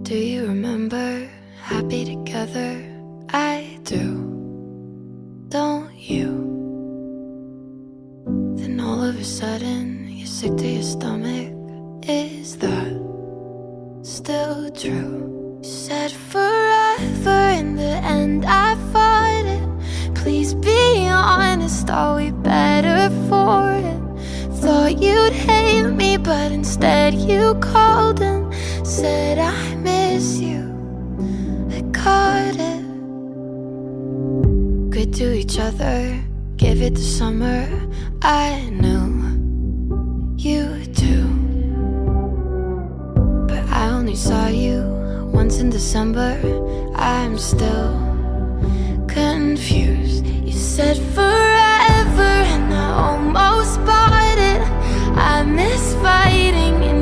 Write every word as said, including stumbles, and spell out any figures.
Do you remember happy together? I do, don't you? Then all of a sudden you're sick to your stomach. Is that still true? You said forever, in the end I fought it. Please be honest, are we better for it? Thought you'd hate me, but instead you called and said I miss you. I caught it. Good to each other, give it to summer. I knew you too, but I only saw you once in December. I'm still confused. You said forever and I almost bought it. I miss fighting in